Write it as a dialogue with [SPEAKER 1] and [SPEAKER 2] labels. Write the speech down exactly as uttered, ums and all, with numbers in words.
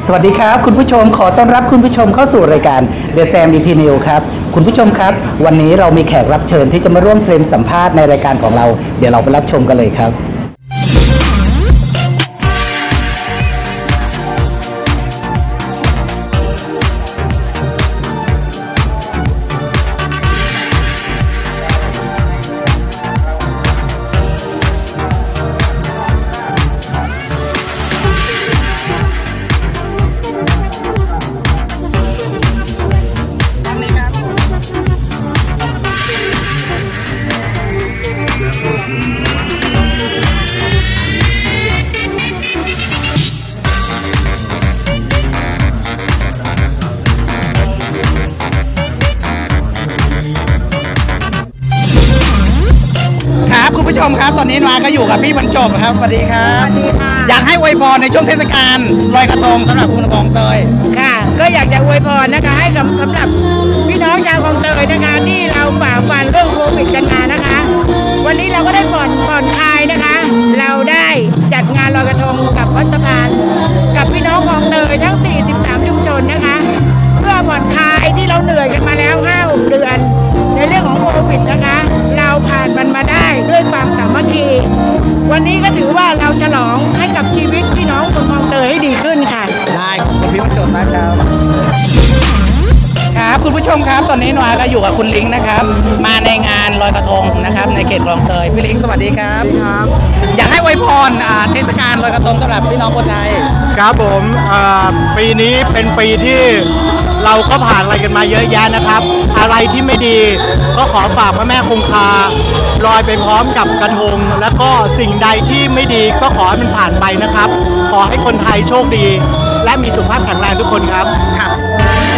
[SPEAKER 1] สวัสดีครับคุณผู้ชมขอต้อนรับคุณผู้ชมเข้าสู่รายการ The Sam ดี ที News ครับคุณผู้ชมครับวันนี้เรามีแขกรับเชิญที่จะมาร่วมเฟรมสัมภาษณ์ในรายการของเราเดี๋ยวเราไปรับชมกันเลยครับคุณผู้ชมครับตอนนี้มาก็อยู่กับพี่บรรจบครับสวัสดีครับอยากให้อวยพรในช่วงเทศกาลลอยกระทงสำหรับคุณคลองเตย
[SPEAKER 2] ค่ะก็อยากจะอวยพรนะคะให้กับสำหรับพี่น้องชาวคลองเตยนะคะที่เราฝ่าฟันเรื่องโควิดกันมานะคะวันนี้เราก็ได้ผ่อนผ่อนคลายนะคะเราได้จัดงานลอยกระทงกับวัดสะพานกับพี่น้องคลองเตยทั้งสี่สิบสามชุมชนนะคะเพื่อผ่อนคลายที่เราเหนื่อยกันมาแล้วห้าหกเดือนในเรื่องของโควิดนะคะเราผ่านมันมาได้ด้วยความสามัคคีวันนี้ก็ถือว่าเราฉลองให้กับชีวิตพี่น้องคนคลองเตยให้ดีขึ้นค่ะ
[SPEAKER 1] ได้ขอบคุณพี่บรรจบนะครับครับคุณผู้ชมครับตอนนี้นวาก็อยู่กับคุณลิงนะครับมาในงานลอยกระทงนะครับในเขตคลองเตยพี่ลิงสวัสดีครับครับอยากให้อวยพรเทศกาลลอยกระทงสำหรับพี่น้องคนไทย
[SPEAKER 3] ครับผมปีนี้เป็นปีที่เราก็ผ่านอะไรกันมาเยอะแยะนะครับอะไรที่ไม่ดีก็ขอฝากพระแม่คงคาลอยไปพร้อมกับกระทงแล้วก็สิ่งใดที่ไม่ดีก็ขอให้มันผ่านไปนะครับขอให้คนไทยโชคดีและมีสุขภาพแข็งแรงทุกคนครับค่ะ